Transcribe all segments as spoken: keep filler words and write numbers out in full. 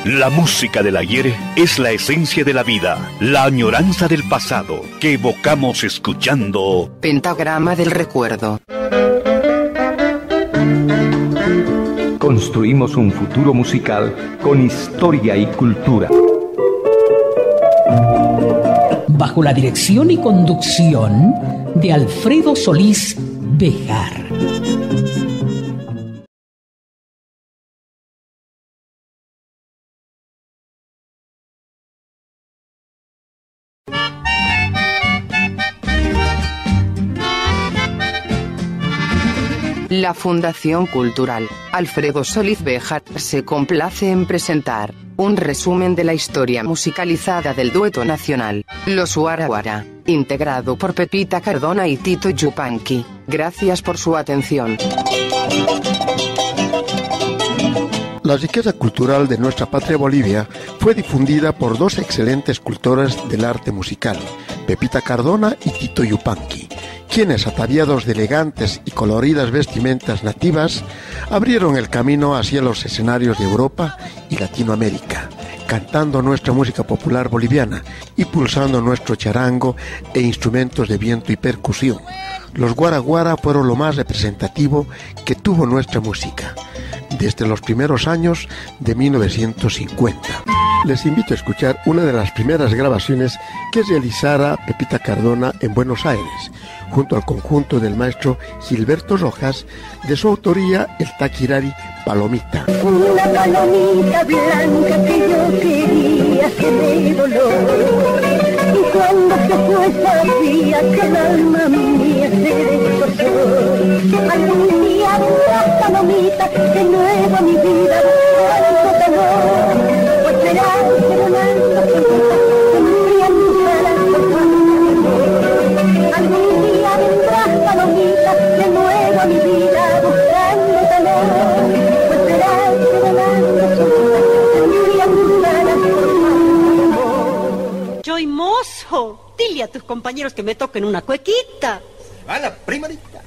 La música del ayer es la esencia de la vida, la añoranza del pasado, que evocamos escuchando Pentagrama del Recuerdo. Construimos un futuro musical con historia y cultura. Bajo la dirección y conducción de Alfredo Solís Béjar. La Fundación Cultural Alfredo Solís Béjar se complace en presentar un resumen de la historia musicalizada del dueto nacional, Los Guara Guara, integrado por Pepita Cardona y Tito Yupanqui. Gracias por su atención. La riqueza cultural de nuestra patria Bolivia fue difundida por dos excelentes cultores del arte musical, Pepita Cardona y Tito Yupanqui, quienes, ataviados de elegantes y coloridas vestimentas nativas, abrieron el camino hacia los escenarios de Europa y Latinoamérica, cantando nuestra música popular boliviana y pulsando nuestro charango e instrumentos de viento y percusión. Los Guara Guara fueron lo más representativo que tuvo nuestra música desde los primeros años de mil novecientos cincuenta. Les invito a escuchar una de las primeras grabaciones que realizara Pepita Cardona en Buenos Aires, junto al conjunto del maestro Gilberto Rojas, de su autoría el Taquirari Palomita. Una palomita blanca que yo quería que me dolor, y cuando se fue sabía que el alma mía se destrozó. Algún día una palomita de nuevo a mi vida buscando calor, pues será que volando tendrían tus alas por favor. Algún día vendrás palomita de nuevo a mi vida buscando calor, pues será que volando tendrían tus alas por favor. Joy mozo, dile a tus compañeros que me toquen una cuequita. Va la primarita.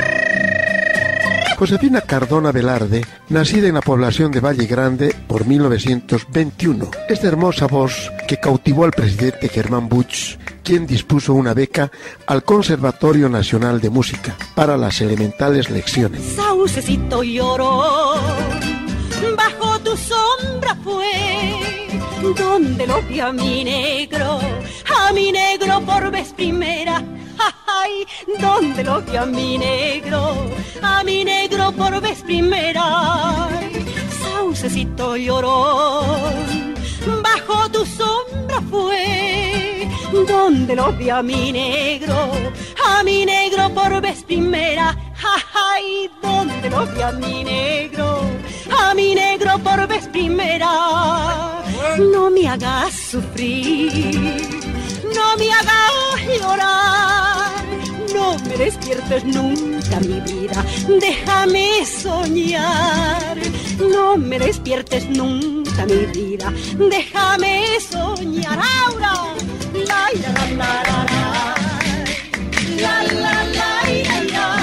Josefina Cardona Velarde, nacida en la población de Valle Grande por mil novecientos veintiuno. Esta hermosa voz que cautivó al presidente Germán Busch, quien dispuso una beca al Conservatorio Nacional de Música para las elementales lecciones. Saucecito lloró, bajo tu sombra fue, donde lo vi a mi negro, a mi negro por vez primera. Ay, donde lo vi a mi negro, a mi negro por vez primera. Saucecito llorón, bajo tu sombra fue, donde lo vi a mi negro, a mi negro por vez primera. Ay, donde lo vi a mi negro, a mi negro por vez primera. No me hagas sufrir, no me hagas llorar, no me despiertes nunca mi vida, déjame soñar. No me despiertes nunca mi vida, déjame soñar. Ahora, la la la la la la la la la la.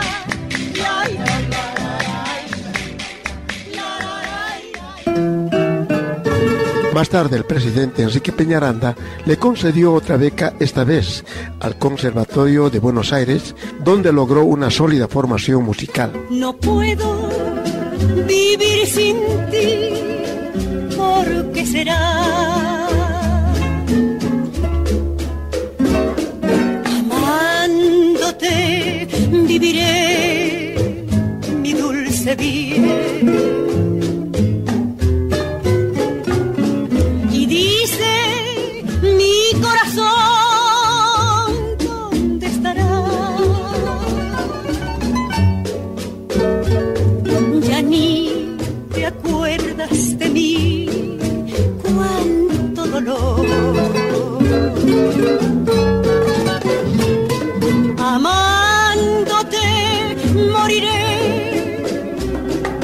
Más tarde, el presidente Enrique Peñaranda le concedió otra beca, esta vez al Conservatorio de Buenos Aires, donde logró una sólida formación musical. No puedo vivir sin ti, ¿por qué será? Amándote viviré mi dulce bien. De mí, cuánto dolor. Amándote moriré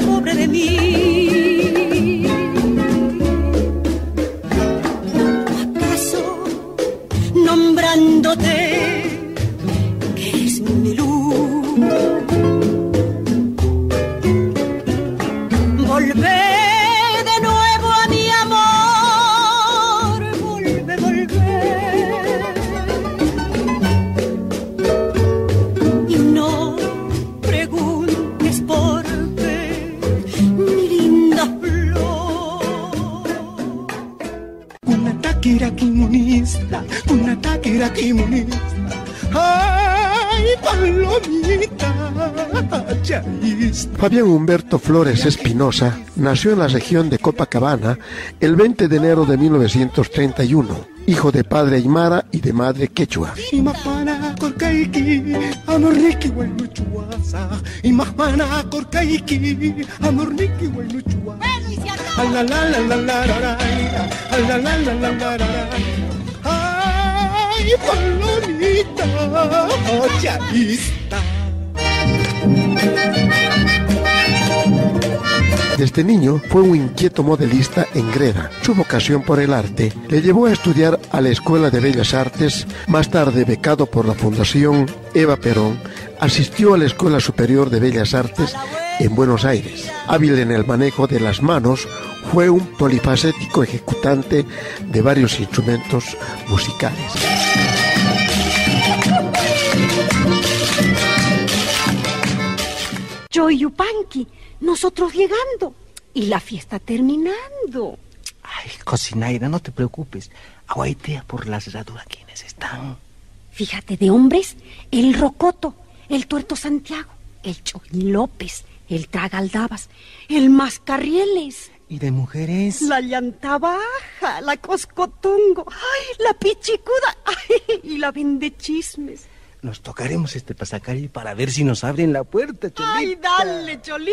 coquimista. Ay, palomita, chaísta. Fabián Humberto Flores Espinosa nació en la región de Copacabana el veinte de enero de mil novecientos treinta y uno, hijo de padre aymara y de madre quechua. Imahmana korkaiki, amorniki wainuchuasa. Imahmana korkaiki, amorniki wainuchuasa. La la la la la la la la la la la. Ay, palomita, chaísta. Desde niño fue un inquieto modelista en greda. Su vocación por el arte le llevó a estudiar a la Escuela de Bellas Artes. Más tarde, becado por la Fundación Eva Perón, asistió a la Escuela Superior de Bellas Artes en Buenos Aires. Hábil en el manejo de las manos, fue un polifacético ejecutante de varios instrumentos musicales. Choy Yupanqui, nosotros llegando y la fiesta terminando. Ay, cocinaira, no te preocupes. Aguaitea por la cerradura quienes están. Fíjate, de hombres, el Rocoto, el Tuerto Santiago, el Choy López, el Tragaldabas, el Mascarrieles. ¿Y de mujeres? La Llanta Baja, la Coscotongo, ay, la Pichicuda, ay, y la Vendechismes. Nos tocaremos este pasacalle para ver si nos abren la puerta, Cholita. ¡Ay, dale, Cholito!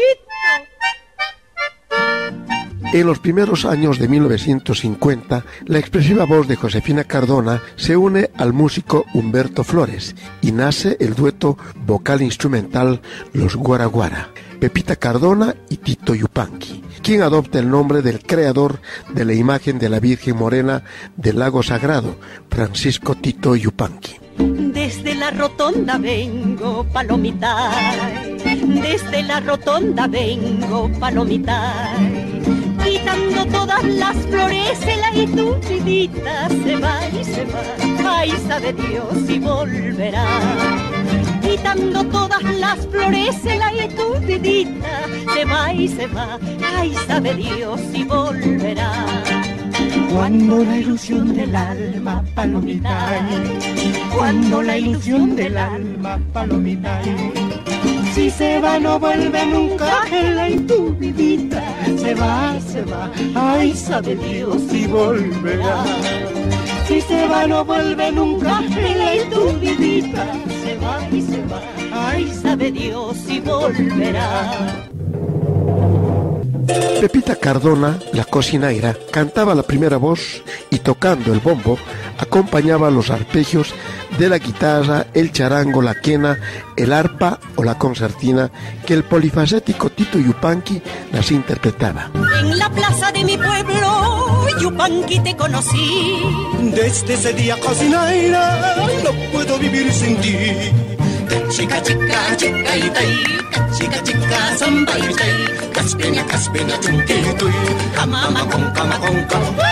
En los primeros años de mil novecientos cincuenta, la expresiva voz de Josefina Cardona se une al músico Humberto Flores y nace el dueto vocal-instrumental Los Guara Guara, Pepita Cardona y Tito Yupanqui, quien adopta el nombre del creador de la imagen de la Virgen Morena del Lago Sagrado, Francisco Tito Yupanqui. Desde la rotonda vengo, palomita, desde la rotonda vengo, palomita, quitando todas las flores, el aitudidita se va y se va, ay, sabe Dios si volverá. Quitando todas las flores, el aitudidita se va y se va, ay, sabe Dios si volverá. Cuando la ilusión del alma, palomita, cuando la ilusión del alma, palomita, si se va no vuelve nunca, la intubidita se va, se va, ay, sabe Dios si volverá. Si se va no vuelve nunca, la intubidita se va y se va, ay, sabe Dios si volverá. Pepita Cardona, la cocinaira, cantaba la primera voz y tocando el bombo acompañaba los arpegios de la guitarra, el charango, la quena, el arpa o la concertina que el polifacético Tito Yupanqui las interpretaba. En la plaza de mi pueblo, Yupanqui, te conocí. Desde ese día, cocinaira, no puedo vivir sin ti. Chica, chica, chica, y tay, chica, chica, samba y tay, caspena, caspena, chunquito y camama con cama con cama.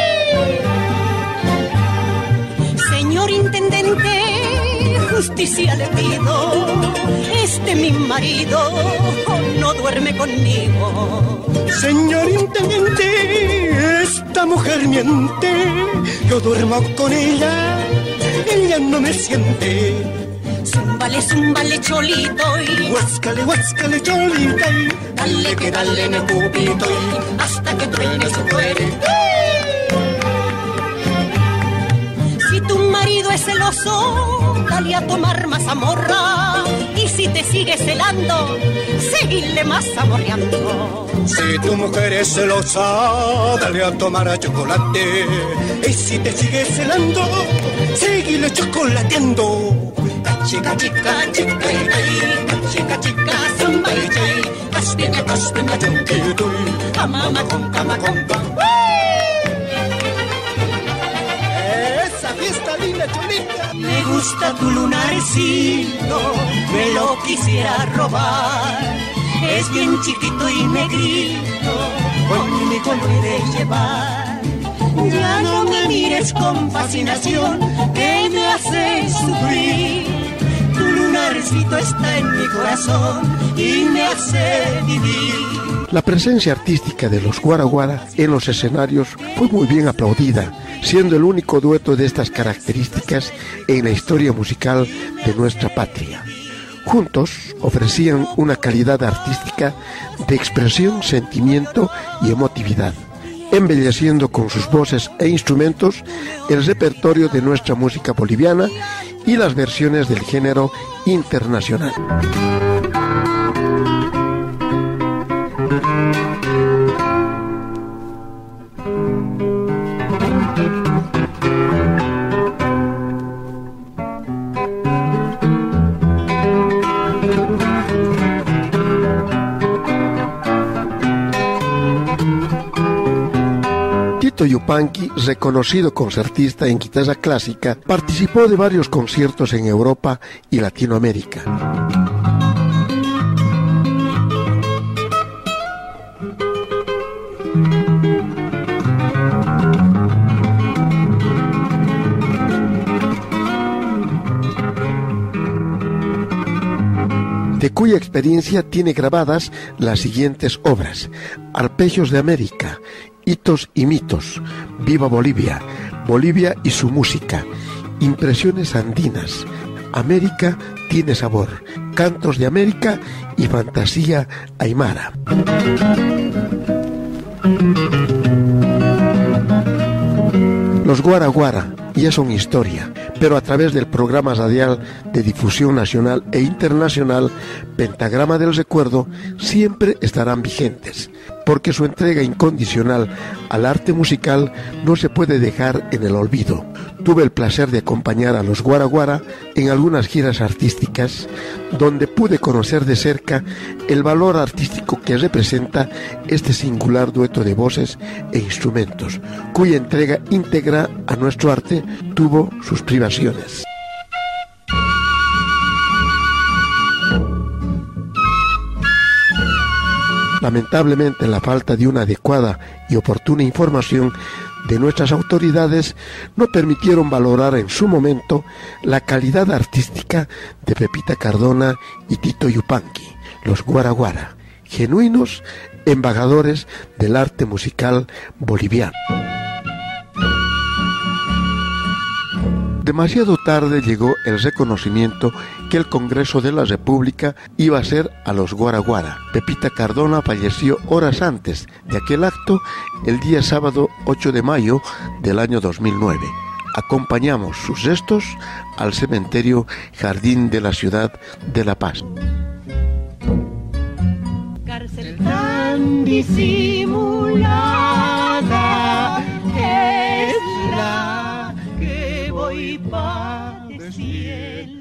Señor intendente, justicia le pido, este mi marido no duerme conmigo. Señor intendente, esta mujer miente, yo duermo con ella, ella no me siente. Zúmbale, zúmbale, cholito y huáscale, huáscale, cholita y dale que dale en el cubito y hasta que truene su cuero. Si tu marido es celoso, dale a tomar mazamorra, y si te sigue celando, seguile más saboreando. Si tu mujer es celosa, dale a tomar a chocolate, y si te sigue celando, seguile chocolateando. Chica, chica, chica, y chica, chica, samba y chay, caspina, caspina, chunquito y camama con cama con cama. Esa fiesta linda, cholita. Me gusta tu lunarcito, me lo quisiera robar. Es bien chiquito y negrito, conmigo lo he de llevar. Ya no me mires con fascinación, que me haces sufrir. Tu lugarcito está en mi corazón y me hace vivir. La presencia artística de los Guara Guara en los escenarios fue muy bien aplaudida, siendo el único dueto de estas características en la historia musical de nuestra patria. Juntos ofrecían una calidad artística de expresión, sentimiento y emotividad, embelleciendo con sus voces e instrumentos el repertorio de nuestra música boliviana y las versiones del género internacional. Tito Yupanqui, reconocido concertista en guitarra clásica, participó de varios conciertos en Europa y Latinoamérica. De cuya experiencia tiene grabadas las siguientes obras: Arpegios de América, Hitos y mitos, Viva Bolivia, Bolivia y su música, Impresiones andinas, América tiene sabor, Cantos de América y Fantasía aymara. Los Guara Guara ya son historia, pero a través del programa radial de difusión nacional e internacional Pentagrama del Recuerdo siempre estarán vigentes, porque su entrega incondicional al arte musical no se puede dejar en el olvido. Tuve el placer de acompañar a los Guara Guara en algunas giras artísticas, donde pude conocer de cerca el valor artístico que representa este singular dueto de voces e instrumentos, cuya entrega íntegra a nuestro arte tuvo sus privaciones. Lamentablemente, la falta de una adecuada y oportuna información de nuestras autoridades no permitieron valorar en su momento la calidad artística de Pepita Cardona y Tito Yupanqui, los Guara Guara, genuinos embajadores del arte musical boliviano. Demasiado tarde llegó el reconocimiento que el Congreso de la República iba a hacer a los Guara Guara. Pepita Cardona falleció horas antes de aquel acto, el día sábado ocho de mayo del año dos mil nueve. Acompañamos sus restos al cementerio Jardín de la ciudad de La Paz. Cárcel tan disimulada es la que voy padeciendo.